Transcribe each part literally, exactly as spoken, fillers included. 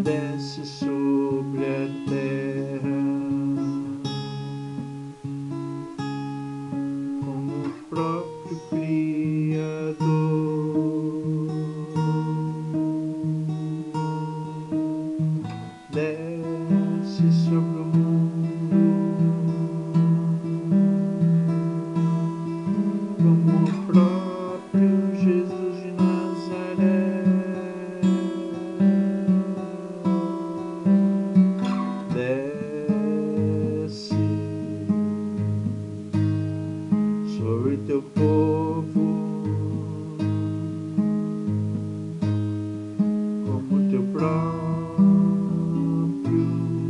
desce sobre a terra como o próprio Criador. Desce sobre o mundo como o próprio Jesus de Nazaré. Desce sobre teu povo como teu próprio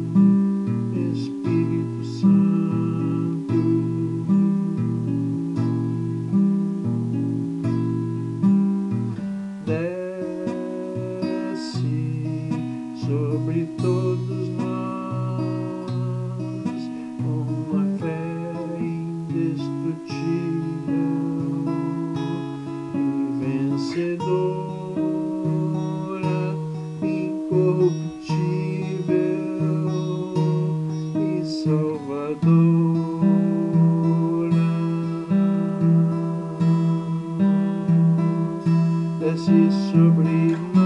Espírito Santo. Desce sobre todos nós com uma fé indestrutível e vencedora, incorruptível e salvadora. Desce sobre nós